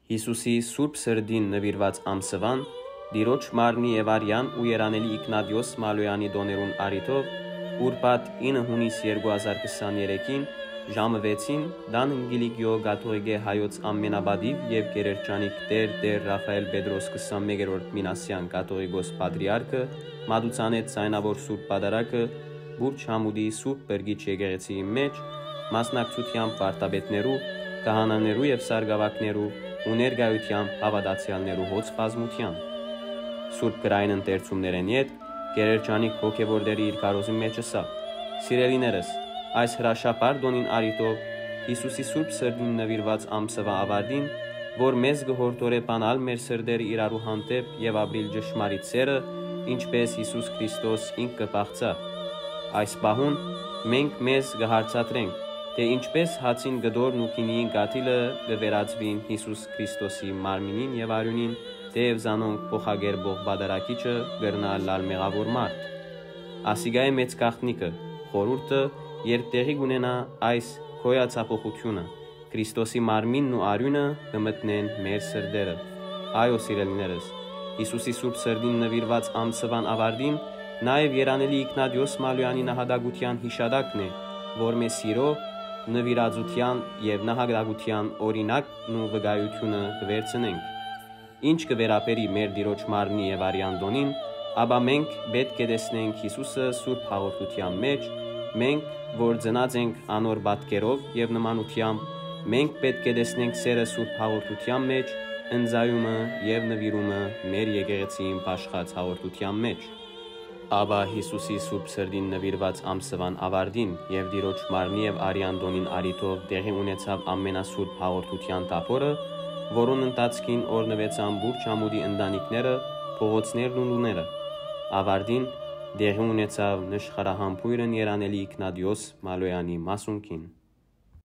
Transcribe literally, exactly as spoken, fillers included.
Հիսուսի Սուրբ Սրդին նվիրված ամսվան Տիրոջ մարմնի եւ արյան ու երանելի Իգնատիոս Մալոյանի դոներուն արիթով ուրբաթ ինը հունիս երկու հազար քսաներեքին ժամը վեցին Դան Անգելիկիո Կաթողիկե հայոց ամենաբադիվ եւ գերերջանիկ Տեր Տեր Ռաֆայել Պետրոս քսանմեկերորդ Մինասյան կաթողիկոս պատրիարքը մատուցանեց ցայնավոր Սուրբ Պատարագը Բուրջ Համուդի Սուրբ Բրգիչ եկեղեցիի մեջ մասնակցությամբ վարդապետներու, քահանաներու եւ սարգսակներու ու ներկայությամբ հավատացյալներու հոծ բազմության Սուրբ գրային ընթերցումներեն յետ գերերջանիկ հոգևորների իր կարոզի մեջ ասա Սիրելիներս այս հրաշապար դոնին արիտով Հիսուսի Սուրբ Սրդին նվիրված ամսվա ավարտին որ մեզ գհորդորե բանալ մեր սրդերը իրարու հանդեպ եւ ապրիլ ճշմարիտ սերը ինչպես Հիսուս Քրիստոս ինք կփաղցա այս բահուն մենք մեզ կհարցատրենք թե ինչպես հացին գդորն ու քինին գաթիլը կվերածվին Հիսուս Քրիստոսի մարմինին եւ արյունին թեև զանոնք փոխագերբող բادرակիչը գրնալ լալ մեղավոր մարդ ասիգայի մեծ գաղտնիքը խորուրդը երբ տեղի կունենա այս քոյացափոխությունը Քրիստոսի մարմինն ու արյունը կմտնեն մեր սրդերը այո սիրելիներս Հիսուսի Սուրբ Սրդին նվիրված ամսվան ավարտին նաեւ երանելի Իգնատիոս Մալոյանի նահատակության հիշադակն է որ մեզ սիրո նվիրածության եւ նահատակության օրինակն ու վկայությունը կվերցնենք ինչ կվերապերի մեր Տիրոջ մարմնի եւ արյան դոնին ապա մենք պետք է տեսնենք Հիսուսը Սուրբ հաղորդության մեջ մենք որ ծնած ենք անոր պատկերով եւ նմանությամբ մենք պետք է տեսնենք սերը Սուրբ հաղորդության մեջ ընձայումը եւ նվիրումը մեր եկեղեցիին աշխած հաղորդության մեջ Աբա Հիսուսի Սուրբ Սրդին նվիրված ամսվան ավարտին եւ Տիրոջ մարմնի եւ արյան դոնին արիթով տեղի ունեցավ ամենասուրբ հաղորդության տապորը, որոնց ընթացքին օրնվեցան Բուրջ Համուդի ընտանիքները, փողոցներն ու լուները։ Ավարտին տեղի ունեցավ նշխարահամբույրն երանելի Իգնատիոս Մալոյանի մասունքին։